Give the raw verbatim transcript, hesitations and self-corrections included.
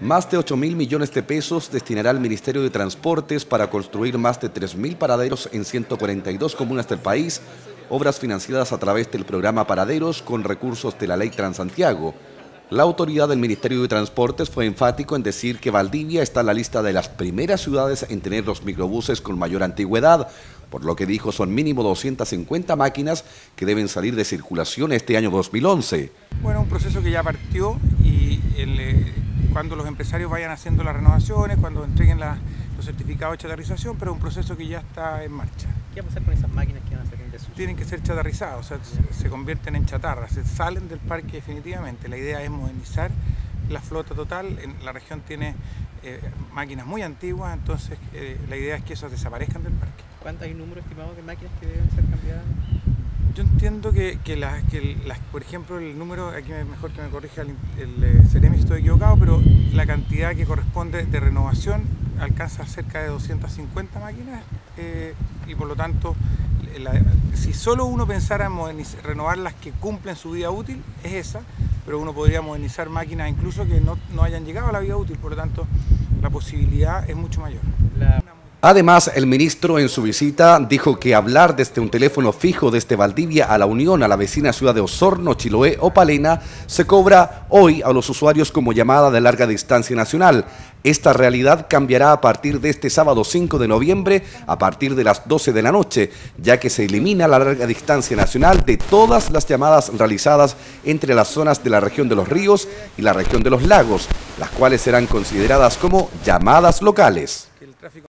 Más de ocho mil millones de pesos destinará el Ministerio de Transportes para construir más de tres mil paraderos en ciento cuarenta y dos comunas del país, obras financiadas a través del programa Paraderos con recursos de la Ley Transantiago. La autoridad del Ministerio de Transportes fue enfático en decir que Valdivia está en la lista de las primeras ciudades en tener los microbuses con mayor antigüedad, por lo que dijo son mínimo doscientas cincuenta máquinas que deben salir de circulación este año dos mil once. Bueno, un proceso que ya partió y el, eh, cuando los empresarios vayan haciendo las renovaciones, cuando entreguen la, los certificados de chatarrización, pero un proceso que ya está en marcha. ¿Qué va a pasar con esas máquinas que van a salir de su? Tienen que ser chatarrizadas, o sea, se, se convierten en chatarra, se salen del parque definitivamente. La idea es modernizar la flota total. En la región tiene eh, máquinas muy antiguas, entonces eh, la idea es que esas desaparezcan del parque. ¿Cuánto hay un número estimado de máquinas que deben ser cambiadas? Yo entiendo que, que, la, que las, por ejemplo, el número, aquí mejor que me corrija el, el, el Ceremi si estoy equivocado, pero la cantidad que corresponde de renovación alcanza cerca de doscientas cincuenta máquinas eh, y por lo tanto, la, si solo uno pensara en renovar las que cumplen su vida útil, es esa, pero uno podría modernizar máquinas incluso que no, no hayan llegado a la vida útil, por lo tanto, la posibilidad es mucho mayor. La... Además, el ministro en su visita dijo que hablar desde un teléfono fijo desde Valdivia a la Unión, a la vecina ciudad de Osorno, Chiloé o Palena, se cobra hoy a los usuarios como llamada de larga distancia nacional. Esta realidad cambiará a partir de este sábado cinco de noviembre a partir de las doce de la noche, ya que se elimina la larga distancia nacional de todas las llamadas realizadas entre las zonas de la región de los ríos y la región de los lagos, las cuales serán consideradas como llamadas locales.